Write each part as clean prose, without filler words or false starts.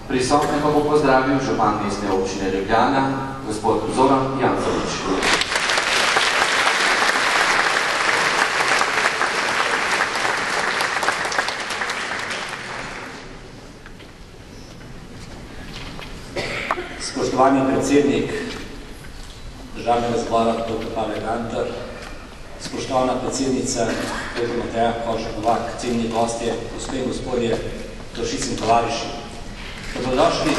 Prisotne pa bo pozdravil župan mestne občine Ljubljana, gospod Zoran Janković. Spoštovani predsednik Državnega zbora, dr. Pavel Gantar, spoštovana predsednica, dr. Mateja Košak-Novak, cenjeni gostje, gospe in gospodje, Trošic in tovariši. Dobrodošli.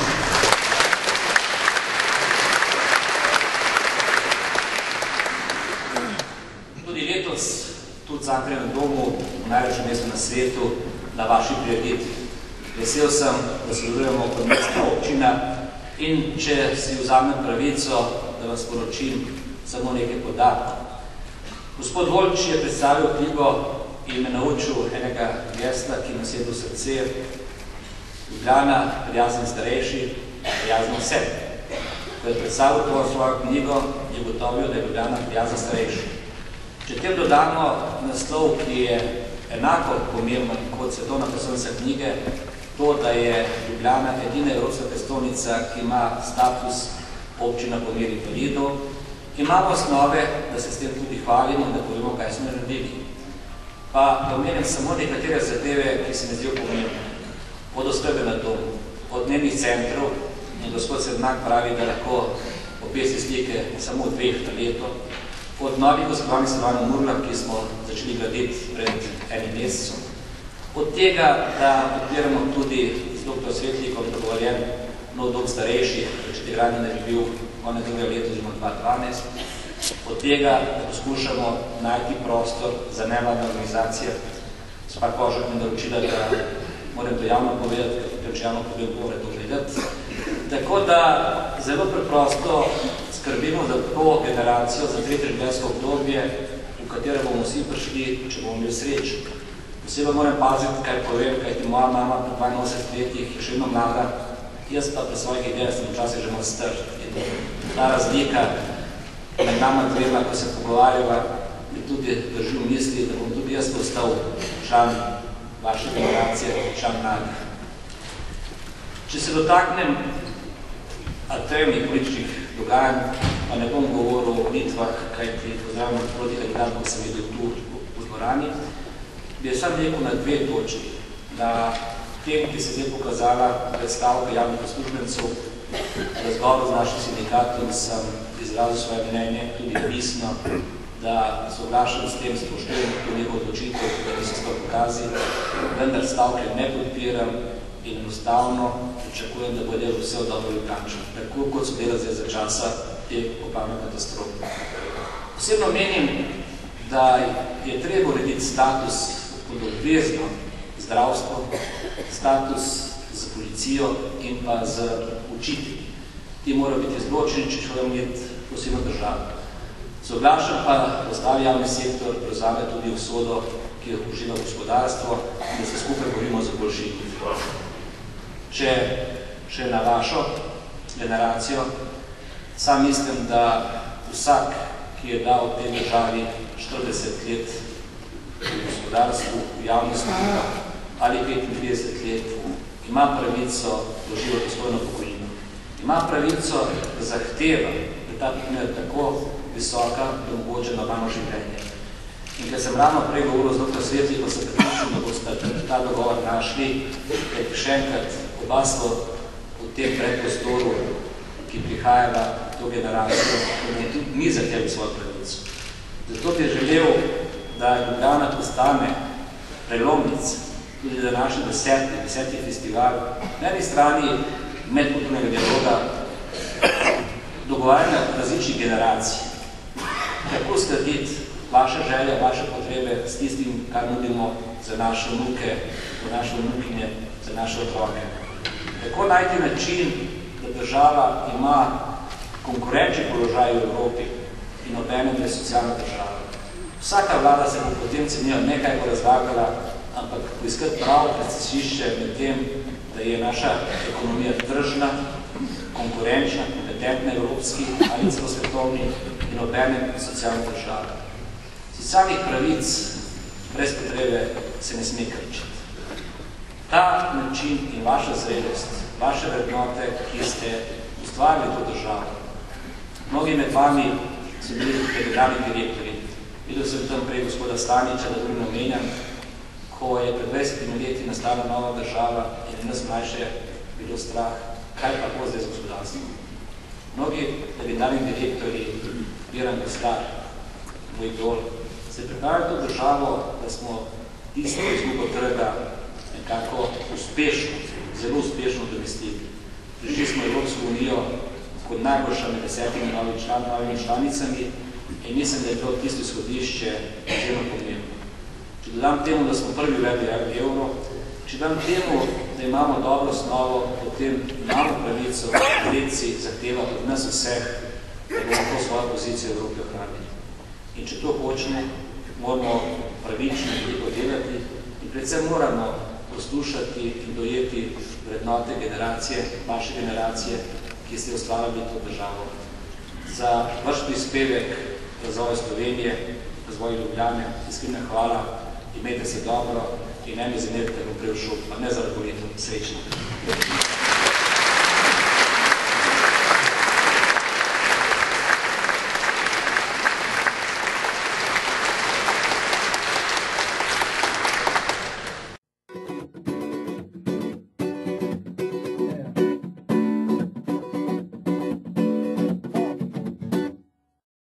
Tudi letos, tudi v Cankarjevem domu, v najlepšem mestu na svetu, na vaši prireditvi. Vesel sem, da sodelujemo kot mestna občina in če si vzamem pravico, da vas sporočim samo nekaj podatkov. Gospod Volč je predstavil knjigo in me naučil enega gesla, ki nas je do srce: Ljubljana, prijazen starejši, prijazno vse. Ko je predstavil to svojo knjigo, je gotovil, da je Ljubljana prijazen starejši. Če tem dodamo naslov, ki je enako pomemben kot svetovna prestolnica knjige, to, da je Ljubljana edina evropska prestolnica, ki ima status občina po meri invalidov, imamo osnove, da se s tem tudi hvalimo in da povemo, kaj smo naredili. Pa omenim samo nekatere zadeve, ki se mi zdijo pomembne. Od oskrbe na domu, od dnevnih centrov, in gospod Sednak pravi, da lahko opesi slike samo 2 na leto, od novih oskrbovanih stanovanj v Murlah, ki smo začeli graditi pred enim mesecem, od tega, da podpiramo tudi z dr. Svetlikom dogovorjen nov dom starejših, če te gradnje ne bi bil konec drugega leta oziroma 2012, od tega, da poskušamo najti prostor za nevladne organizacije. Gospa Kožak mi naročila, da moram to javno povedati, ker če javno povem, mora to gledati. Tako da zelo preprosto skrbimo za to generacijo, za 3. življenjsko obdobje, v katero bomo vsi prišli, če bomo imeli srečo. Posebej moram paziti, kaj povem, kajti moja mama pri 82 letih je še vedno mlada, jaz pa pri svojih idejah sem včasih že malo star. Ta razlika med nama dvema, ko se pogovarjava, mi tudi drži v misli, da bom tudi jaz postal član vaše generacije, član mladih. Če se dotaknem aktualnih političnih dogajanj, pa ne bom govoril o volitvah, kajti pozdravljam proti kandidatov, ki sem videl tu v dvorani, bi sam rekel na 2 točki. Na tem, ki se zdaj pokazala predstavka javnih uslužbencev, v razgovoru z našim sindikatom sem izrazil svoje mnenje, tudi pisno, da soglašam s tem, spoštujem to neko odločitev, da niso sploh pokazi, vendar stavke ne podpiram in enostavno pričakujem, da bo delal vse v dobro Ljubljančan, tako kot so delali zdaj za časa te poplavne katastrofe. Osebno menim, da je treba urediti status kot obvezno zdravstvo, status za policijo in pa za učitelji. Ti morajo biti izločeni, če hočemo imeti posebno državo. Soglašam pa, da ostali javni sektor prevzame tudi usodo, ki jo uživa gospodarstvo in da se skupaj borimo za boljši. Če na vašo generacijo, sam mislim, da vsak, ki je dal v tej državi 40 let v gospodarstvu, v javnosti ali 35 let, ima pravico doživeti dostojno pokojnino. Ima pravico, da zahteva, da ta pokojnina je tako visoka, da omogoča normalno življenje. In ker sem ravno prej govoril z dr. Svetlikom, sem pripričal, da boste ta dogovor našli, ker še enkrat oba smo v tem predprostoru, ki prihajala to generacijo, da je tudi mi zahtevali svojo pravico. Zato bi želel, da Ljubljana postane prelomnica, tudi za naš 10. festival, na eni strani medkulturnega dialoga, dogovarjanja različnih generacij. Kako uskladiti vaše želje, vaše potrebe s tistim, kar nudimo za naše vnuke, za naše vnukinje, za naše otroke. Kako najti način, da država ima konkurenčni položaj v Evropi in obenem, da je socialna država. Vsaka vlada se bo potem cenila, nekaj bo razlagala, ampak poiskati pravo predsesišče med tem, da je naša ekonomija tržna, konkurenčna, kompetentna evropski ali celo svetovni in obenem socialna država. Socialnih pravic brez potrebe se ne sme krčiti. Ta način in vaša zrelost vaše vrednote, ki ste ustvarili to državo. Mnogi med vami so bili generalni direktori. Videl sem tam prej gospoda Staniča, da drugim omenjam, ko je pred 20 leti nastala nova država in nas mlajše bilo strah, kaj pa bo zdaj z gospodarstvom. Mnogi legendarni direktori, Biran Goslar, moj idol, se pripravili to državo, da smo tisto izgubo trga nekako uspešno, zelo uspešno domestili. Prišli smo Evropsko unijo kot najboljša med 10 novimi članicami in mislim, da je bilo tisto izhodišče zelo pomembno. Če dodam temu, da smo prvi uvedli evro, če dodam temu, da imamo dobro osnovo, potem imamo pravico letci zahtevati od nas vseh, da bomo to svojo pozicijo v Evropi ohranili. In če to hočemo, moramo pravično veliko delati in predvsem moramo poslušati in dojeti vrednote generacije, vaše generacije, ki ste ustvarjali to državo. Za vaš prispevek razvoja Slovenije, razvoja Ljubljane, iskrena hvala, imejte se dobro in ne me zamerite, da bom prej všel, pa ne zaradi volitev. Srečno.